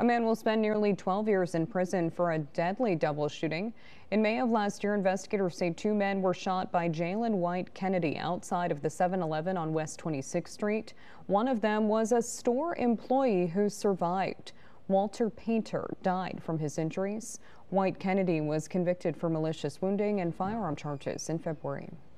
man will spend nearly 12 years in prison for a deadly double shooting. In May of last year, investigators say two men were shot by Jalen White-Kennedy outside of the 7-Eleven on West 26th Street. One of them was a store employee who survived. Walter Painter died from his injuries. White-Kennedy was convicted for malicious wounding and firearm charges in February.